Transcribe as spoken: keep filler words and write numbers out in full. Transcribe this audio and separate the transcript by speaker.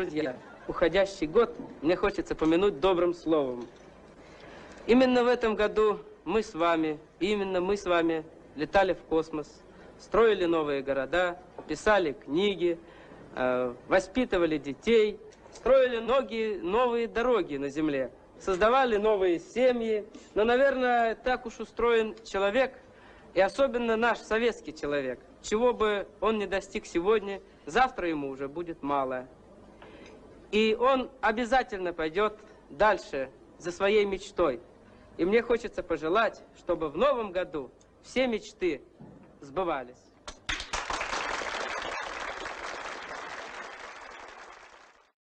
Speaker 1: друзья, уходящий год мне хочется помянуть добрым словом. Именно в этом году мы с вами, именно мы с вами летали в космос, строили новые города, писали книги, э, воспитывали детей, строили многие новые дороги на Земле, создавали новые семьи. Но, наверное, так уж устроен человек, и особенно наш советский человек. Чего бы он ни достиг сегодня, завтра ему уже будет мало. И он обязательно пойдет дальше за своей мечтой. И мне хочется пожелать, чтобы в новом году все мечты сбывались.